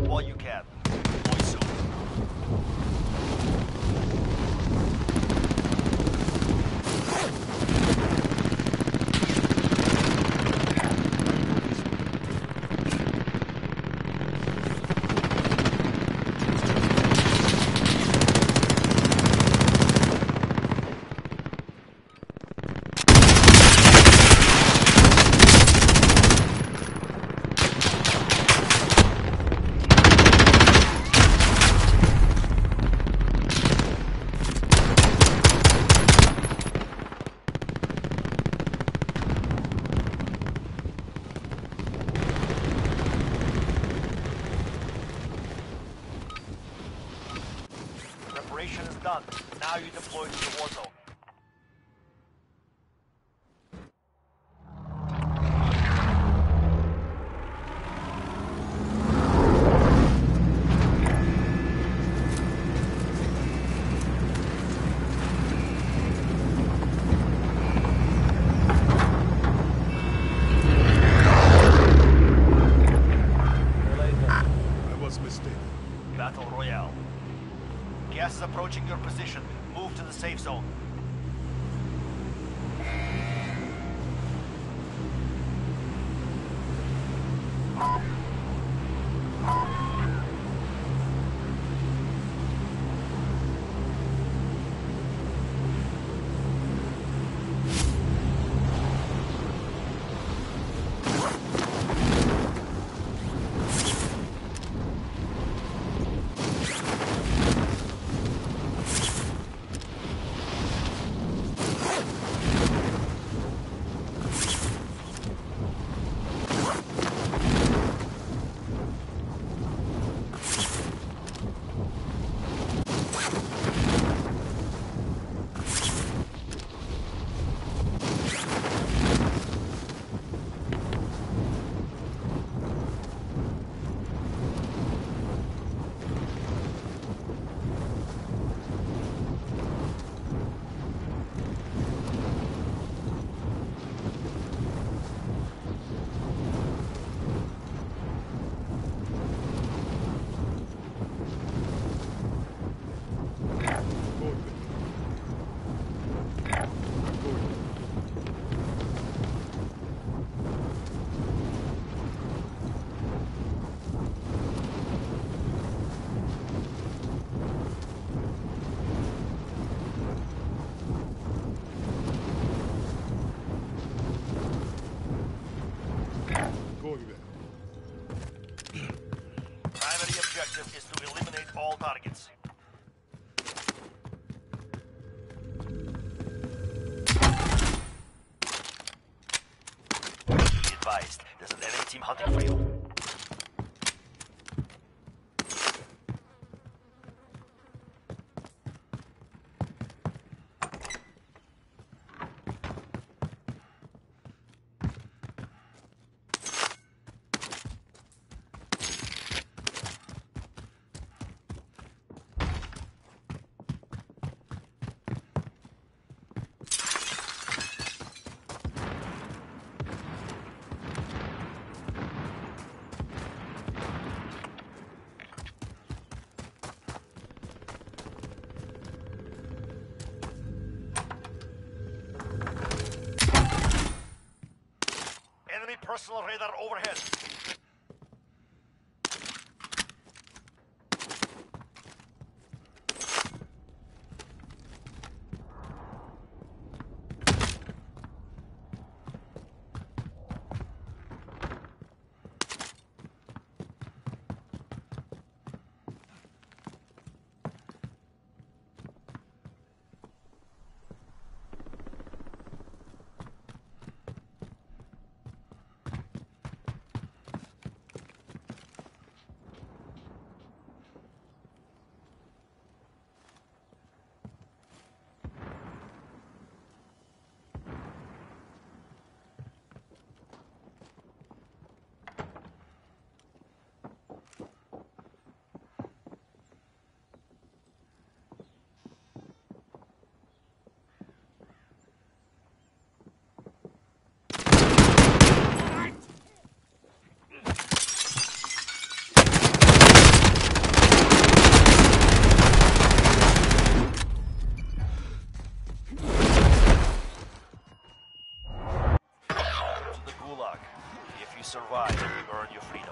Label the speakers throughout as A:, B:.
A: while you can. Deploy soon. Preparation is done. Now you deploy to the war zone.
B: I was mistaken.
A: Battle Royale. Gas is approaching your position. Move to the safe zone. Primary objective is to eliminate all targets. Be advised, there's an enemy team hunting for you. Enemy personal radar overhead. side and you earn your freedom.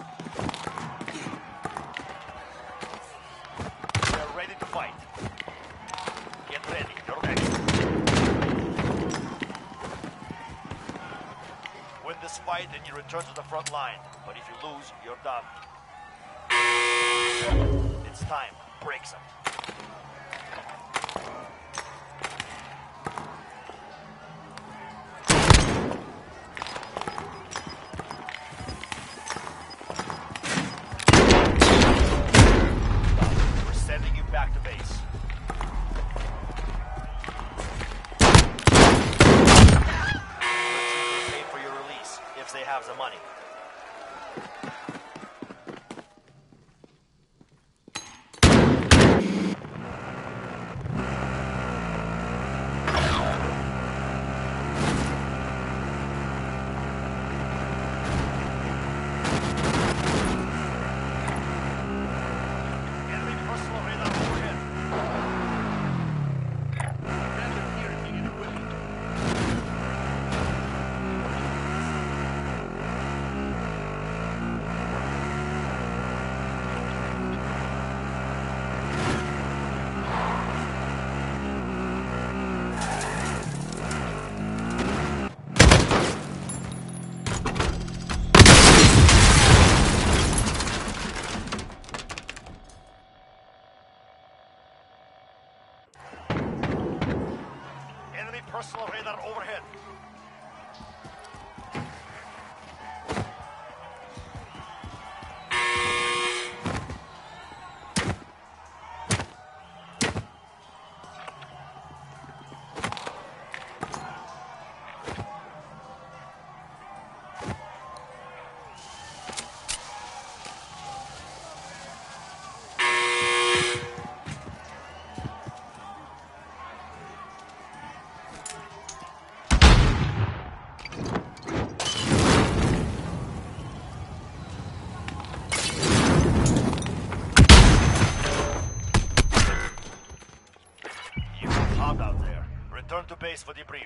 A: We're ready to fight. Get ready, you're next. Win this fight and you return to the front line. But if you lose, you're done. It's time. Break some. We're sending you back to base. Let's pay for your release if they have the money. Personal radar overhead. Out there. Return to base for debrief.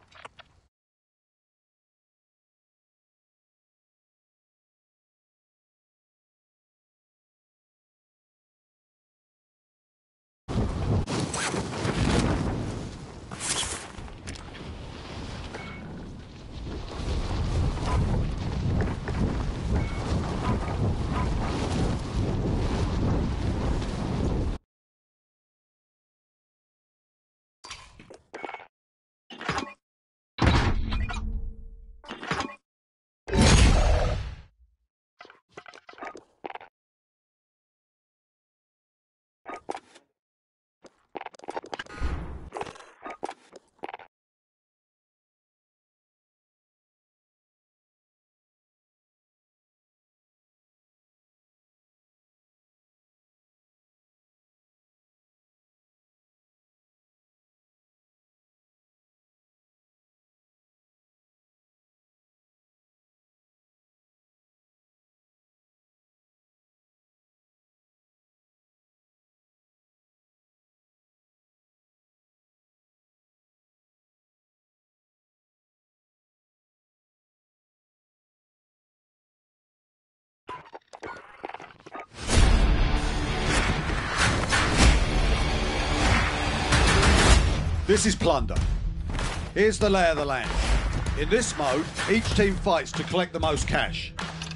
B: This is Plunder. Here's the lay of the land. In this mode, each team fights to collect the most cash.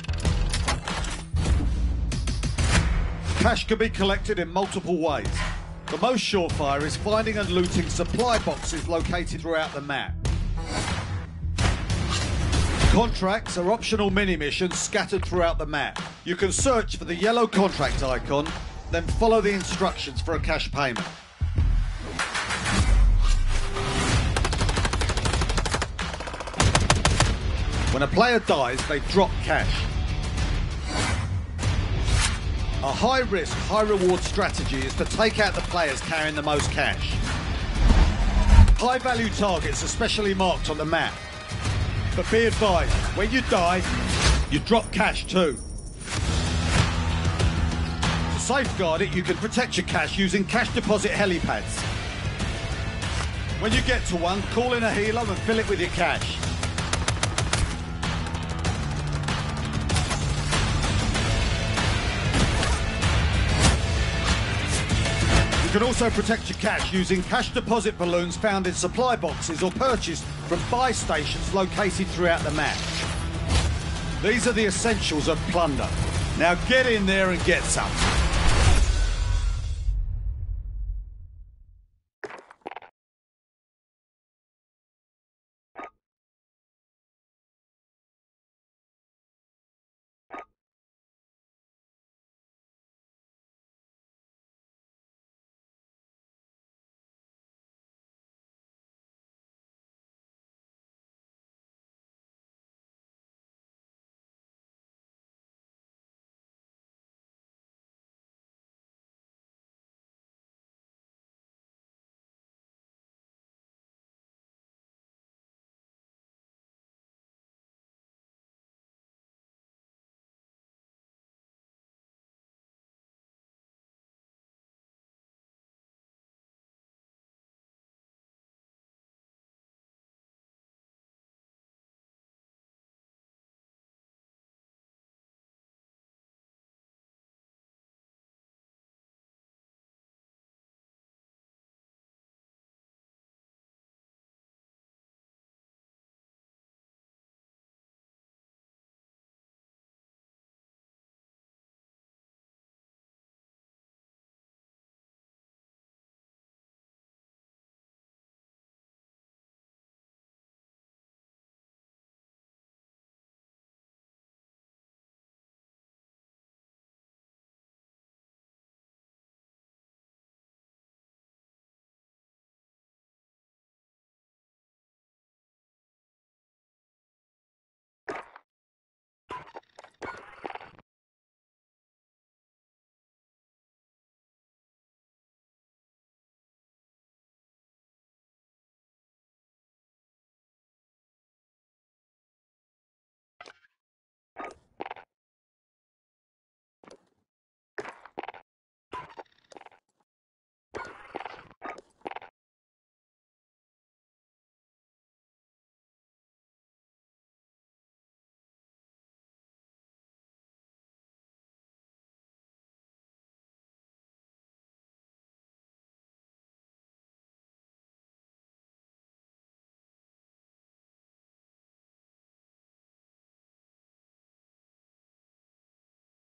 B: Cash can be collected in multiple ways. The most surefire is finding and looting supply boxes located throughout the map. Contracts are optional mini-missions scattered throughout the map. You can search for the yellow contract icon, then follow the instructions for a cash payment. When a player dies, they drop cash. A high-risk, high-reward strategy is to take out the players carrying the most cash. High-value targets are specially marked on the map. But be advised, when you die, you drop cash too. To safeguard it, you can protect your cash using cash deposit helipads. When you get to one, call in a healer and fill it with your cash. can also protect your cash using cash deposit balloons found in supply boxes or purchased from buy stations located throughout the map. These are the essentials of plunder. Now get in there and get some.